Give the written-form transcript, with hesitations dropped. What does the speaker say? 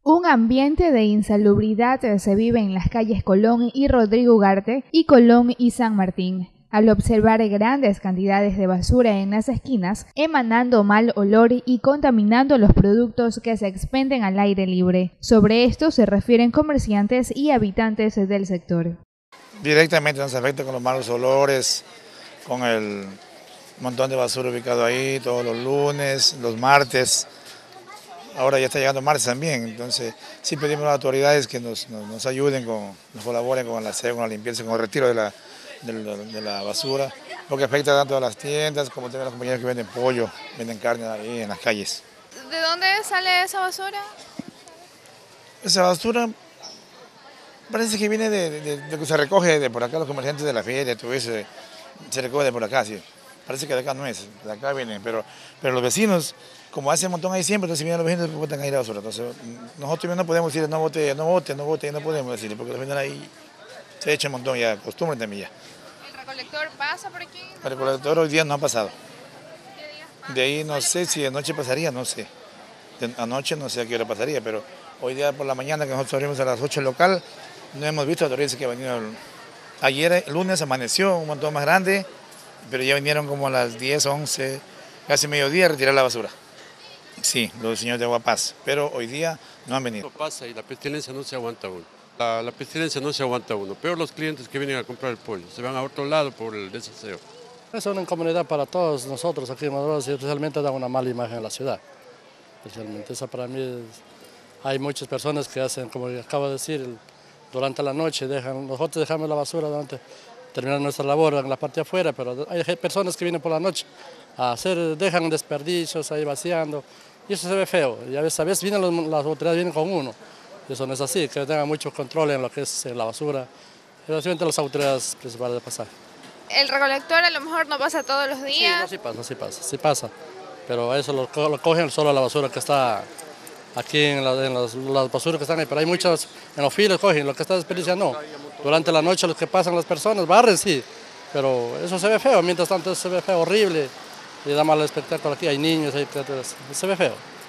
Un ambiente de insalubridad se vive en las calles Colón y Rodrigo Ugarte y Colón y San Martín, al observar grandes cantidades de basura en las esquinas, emanando mal olor y contaminando los productos que se expenden al aire libre. Sobre esto se refieren comerciantes y habitantes del sector. Directamente nos afecta con los malos olores, con el montón de basura ubicado ahí todos los lunes, los martes. Ahora ya está llegando martes también, entonces sí pedimos a las autoridades que nos ayuden, nos colaboren con el aseo, con la limpieza, con el retiro de la basura, porque afecta tanto a las tiendas como también a los compañeros que venden pollo, venden carne ahí en las calles. ¿De dónde sale esa basura? Esa basura parece que viene de que se recoge de por acá, los comerciantes de la feria, todo eso, se recoge de por acá, sí. Parece que de acá no es, de acá viene, pero los vecinos, como hace un montón ahí siempre, entonces vienen los vecinos y botan ahí la basura. Entonces nosotros no podemos decir no bote, no podemos decirle, porque los vecinos ahí se echa un montón ya, costumbre también ya. ¿El recolector pasa por aquí? El recolector hoy día no ha pasado. ¿Qué días pasa? De ahí no sé si de noche pasaría, no sé. Anoche no sé a qué hora pasaría, pero hoy día por la mañana que nosotros abrimos a las 8 el local, no hemos visto autoridades que han venido. Ayer, el lunes, amaneció un montón más grande, pero ya vinieron como a las 10, 11, casi mediodía a retirar la basura. Sí, los señores de Aguapaz, pero hoy día no han venido. Pasa y la pestilencia no se aguanta uno. La pestilencia no se aguanta uno. Peor los clientes que vienen a comprar el pollo, se van a otro lado por el desaseo. Es una incomodidad para todos nosotros aquí en Maduro, especialmente da una mala imagen a la ciudad. Especialmente eso para mí hay muchas personas que hacen, como acabo de decir, durante la noche nosotros dejamos la basura terminar nuestra labor en la parte de afuera, pero hay personas que vienen por la noche dejan desperdicios ahí vaciando y eso se ve feo. Y a veces vienen las autoridades vienen con uno. Eso no es así, que tengan mucho control en lo que es la basura. Pero simplemente las autoridades principales de pasar. ¿El recolector a lo mejor no pasa todos los días? Sí, no, sí pasa. Pero eso lo cogen solo la basura que está aquí en las basuras que están ahí. Pero hay muchas, en los filos cogen, lo que está desperdiciando no. Durante la noche los que pasan las personas barren, sí. Pero eso se ve feo, mientras tanto se ve feo, horrible. Y da mal espectáculo aquí, hay niños, se ve feo.